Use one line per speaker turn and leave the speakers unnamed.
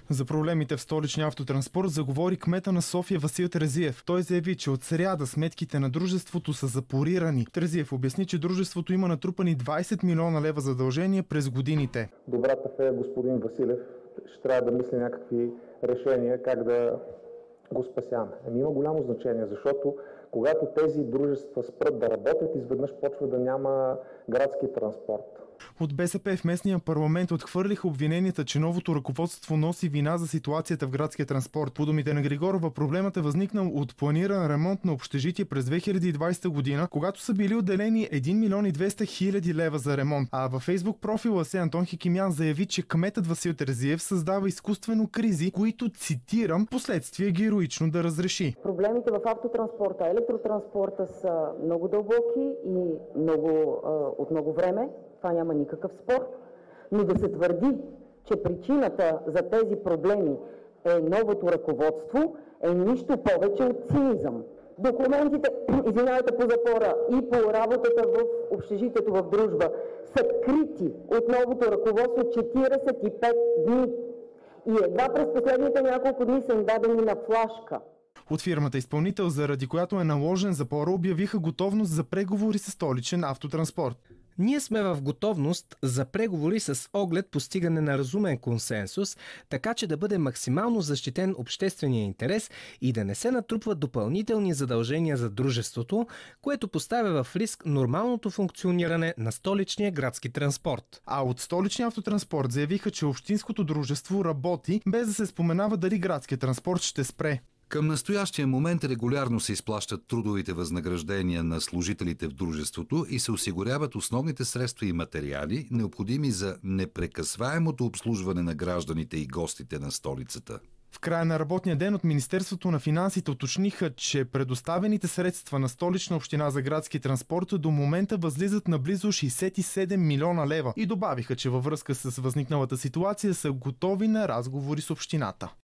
За проблемите в Столичния автотранспорт заговори кмета на София Васил Терзиев. Той заяви, че от сряда сметките на дружеството са запорирани. Терзиев обясни, че дружеството има натрупани 20 милиона лева задължения през годините.
Добрата фея господин Василев ще трябва да мисли някакви решения как да го спасяваме. Има голямо значение, защото когато тези дружества спрат да работят, изведнъж почва да няма градски транспорт.
От БСП в местния парламент отхвърлиха обвиненията, че новото ръководство носи вина за ситуацията в градския транспорт. По думите на Григорова, проблемът е възникнал от планиран ремонт на общежитие през 2020 година, когато са били отделени 1 милион и 200 хиляди лева за ремонт. А във Фейсбук профила си Антон Хикимян заяви, че кметът Васил Терзиев създава изкуствено кризи, които, цитирам, последствие героично да разреши.
Проблемите в автотранспорта, електротранспорта са много дълбоки и от много време. Това няма никакъв спор, но да се твърди, че причината за тези проблеми е новото ръководство, е нищо повече от цинизъм. Документите, по запора и по работата в общежитието в Дружба са крити от новото ръководство 45 дни и едва през последните няколко дни са им дадени на флашка.
От фирмата изпълнител, заради която е наложен запора, обявиха готовност за преговори с Столичен автотранспорт.
Ние сме в готовност за преговори с оглед постигане на разумен консенсус, така че да бъде максимално защитен обществения интерес и да не се натрупват допълнителни задължения за дружеството, което поставя в риск нормалното функциониране на столичния градски транспорт.
А от Столичния автотранспорт заявиха, че общинското дружество работи, без да се споменава дали градският транспорт ще спре.
Към настоящия момент регулярно се изплащат трудовите възнаграждения на служителите в дружеството и се осигуряват основните средства и материали, необходими за непрекъсваемото обслужване на гражданите и гостите на столицата.
В края на работния ден от Министерството на финансите уточниха, че предоставените средства на Столична община за градски транспорт до момента възлизат на близо 67 милиона лева и добавиха, че във връзка с възникналата ситуация са готови на разговори с общината.